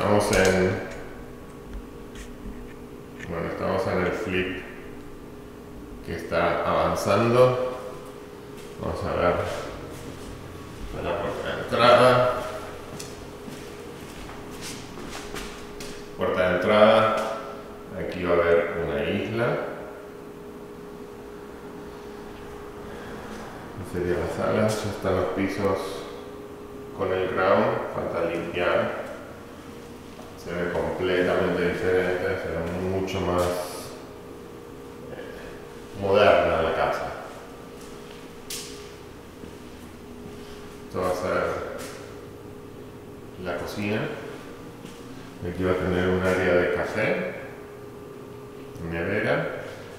estamos en el flip que está avanzando. Vamos a ver la puerta de entrada. Puerta de entrada. Aquí va a haber una isla. Esta sería la sala. Ya están los pisos con el ground. Falta limpiar. Se ve completamente diferente. Se ve mucho más moderna la casa. Esto va a ser la cocina. Aquí va a tener un área de café, nevera,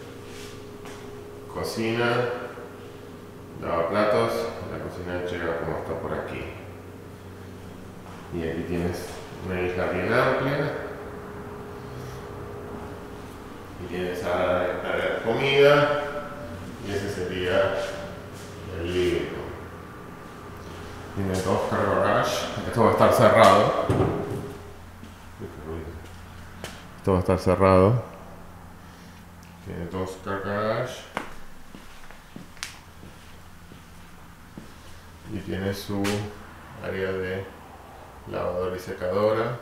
cocina, lavaplatos. La cocina llega como está por aquí. Y aquí tienes una isla bien amplia. Y tienes área de comida. Y ese sería el living. Tiene dos car garage. Esto va a estar cerrado. Esto va a estar cerrado. Tiene dos car garage. Y tiene su área de lavadora y secadora.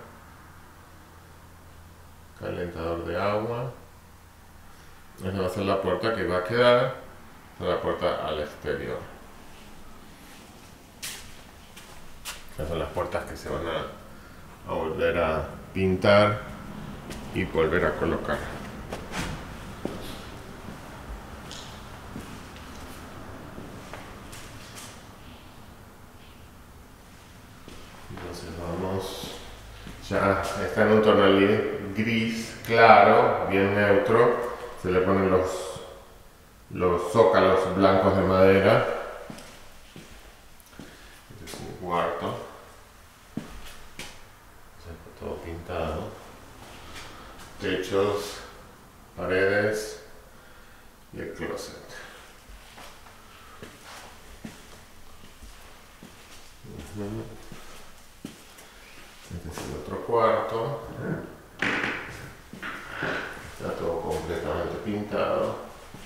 Calentador de agua. Esa va a ser la puerta que va a quedar. La puerta al exterior. Estas son las puertas que se van a volver a pintar y volver a colocar. Entonces vamos, ya está en un tono gris claro, bien neutro. Se le ponen los zócalos blancos de madera. Este es un cuarto. Ya está todo pintado. Techos, paredes y el closet. Este es el otro cuarto. Está todo completamente pintado.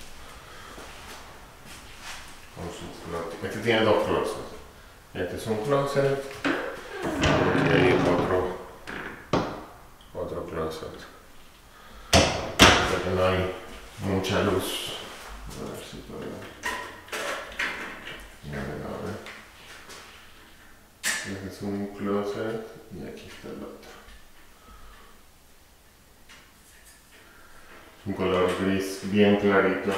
Con su closet. Este tiene dos closets. Este es un closet. Y hay otro closet. Porque no hay mucha luz. A ver si puedo ver. Este es un closet y aquí está el otro. Un color gris bien clarito.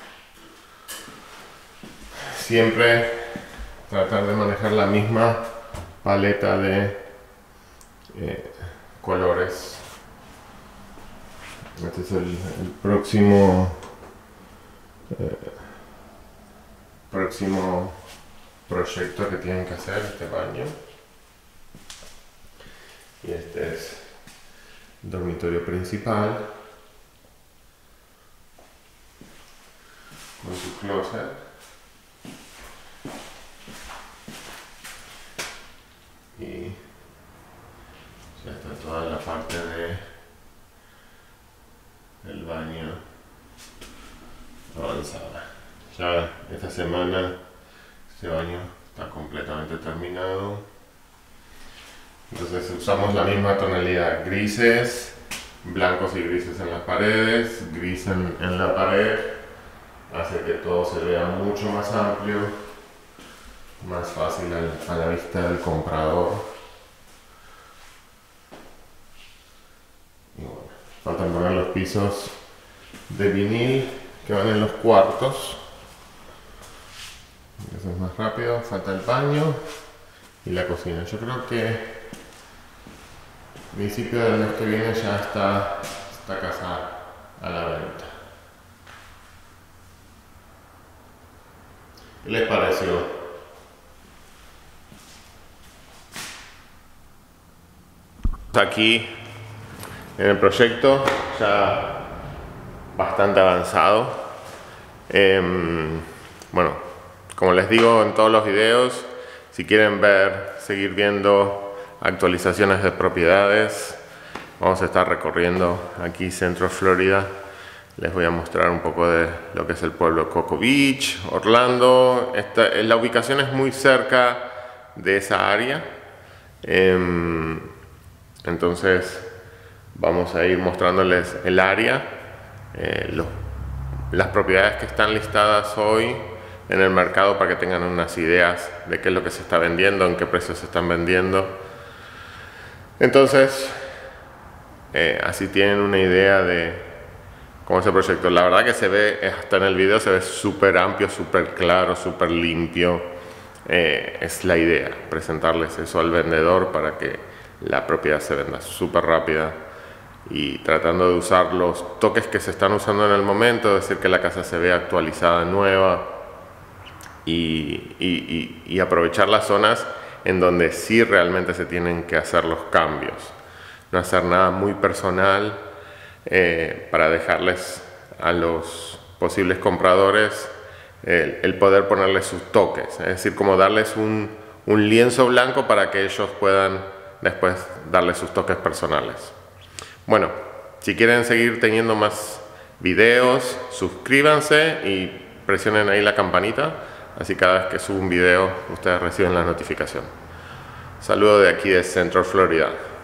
Siempre tratar de manejar la misma paleta de colores. Este es el próximo proyecto que tienen que hacer, este baño. Y este es el dormitorio principal con su closet. Y ya está toda la parte del baño avanzada. Ya esta semana este baño está completamente terminado. Entonces usamos la misma tonalidad, grises, blancos y grises en las paredes, gris en la pared. Hace que todo se vea mucho más amplio, más fácil a la vista del comprador. Y bueno, faltan poner los pisos de vinil que van en los cuartos. Eso es más rápido. Falta el baño y la cocina. Yo creo que a principio del mes que viene ya está esta casa a la venta. ¿Qué les pareció? Aquí en el proyecto ya bastante avanzado. Bueno, como les digo en todos los videos, si quieren seguir viendo actualizaciones de propiedades. Vamos a estar recorriendo aquí Centro Florida. Les voy a mostrar un poco de lo que es el pueblo de Cocoa Beach, Orlando. La ubicación es muy cerca de esa área. Entonces vamos a ir mostrándoles el área, las propiedades que están listadas hoy en el mercado para que tengan unas ideas de qué es lo que se está vendiendo, en qué precios se están vendiendo. Entonces, así tienen una idea de cómo es el proyecto. La verdad que se ve, hasta en el video se ve súper amplio, súper claro, súper limpio. Es la idea, presentarles eso al vendedor para que la propiedad se venda súper rápida y tratando de usar los toques que se están usando en el momento, es decir, que la casa se vea actualizada, nueva y aprovechar las zonas en donde sí realmente se tienen que hacer los cambios. No hacer nada muy personal para dejarles a los posibles compradores el poder ponerles sus toques, es decir, como darles un lienzo blanco para que ellos puedan después darles sus toques personales. Bueno, si quieren seguir teniendo más videos, suscríbanse y presionen ahí la campanita, así cada vez que subo un video ustedes reciben la notificación. Saludo de aquí de Centro Florida.